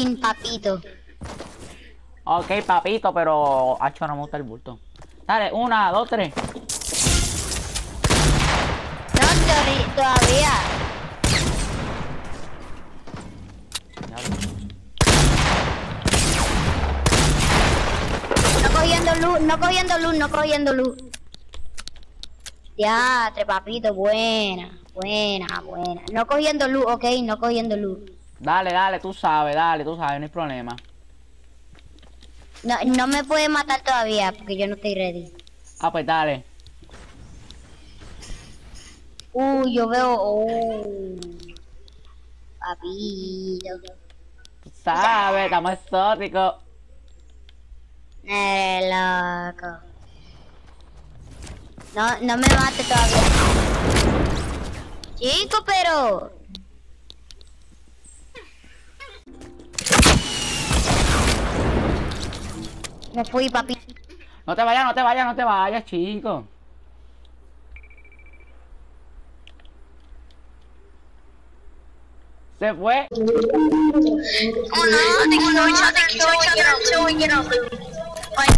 fucking papito. Ok, papito, pero... Hacho, no me gusta el bulto. Dale, 1, 2, 3. No, todavía. No cogiendo luz, no cogiendo luz, no cogiendo luz. Ya, papito, buena. No cogiendo luz, ok, no cogiendo luz. Dale, tú sabes, no hay problema. No me puede matar todavía porque yo no estoy ready. Ah, pues dale. Yo veo... papito. Tú sabes, estamos exóticos. Loco. No me mate todavía. Chico, pero... Me fui, papi. No te vayas, chico. Se fue. Oh no, they can know each other until we get our loot. Like,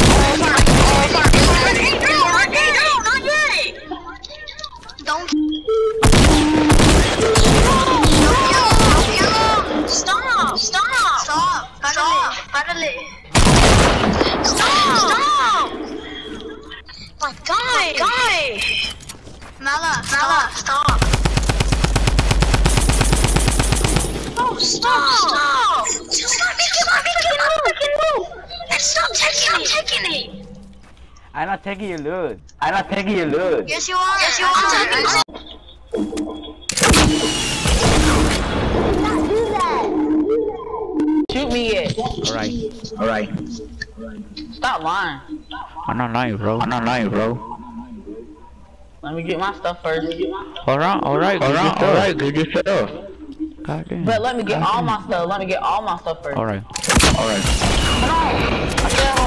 hey, no, not yet! Don't Stop! Párale. Stop! My God! Mala, stop! Oh, stop! Just let me move! And stop taking it! I'm not taking your loot. Yes, you are! Shoot me it. Alright. Stop lying. I'm not lying, bro. Let me get my stuff first. Alright, good yourself. God damn. But let me get all my stuff. Let me get all my stuff first. Alright. Come on. I said